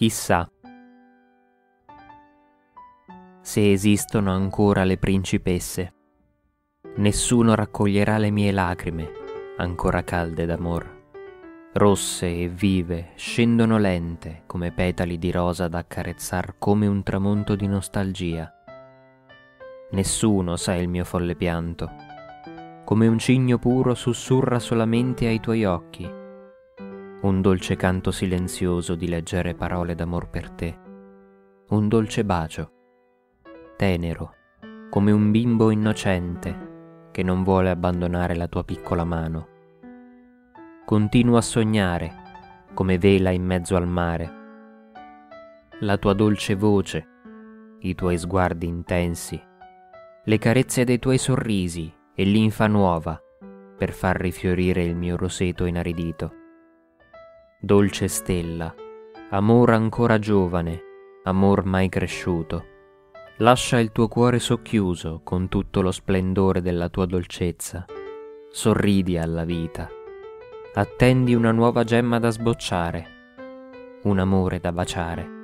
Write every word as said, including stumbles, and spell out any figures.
Chissà se esistono ancora le principesse. Nessuno raccoglierà le mie lacrime, ancora calde d'amor. Rosse e vive, scendono lente come petali di rosa ad accarezzar come un tramonto di nostalgia. Nessuno sa il mio folle pianto, come un cigno puro sussurra solamente ai tuoi occhi, un dolce canto silenzioso di leggere parole d'amor per te, un dolce bacio, tenero, come un bimbo innocente che non vuole abbandonare la tua piccola mano. Continuo a sognare, come vela in mezzo al mare, la tua dolce voce, i tuoi sguardi intensi, le carezze dei tuoi sorrisi e linfa nuova per far rifiorire il mio roseto inaridito. Dolce stella, amor ancora giovane, amor mai cresciuto, lascia il tuo cuore socchiuso con tutto lo splendore della tua dolcezza, sorridi alla vita, attendi una nuova gemma da sbocciare, un amore da baciare.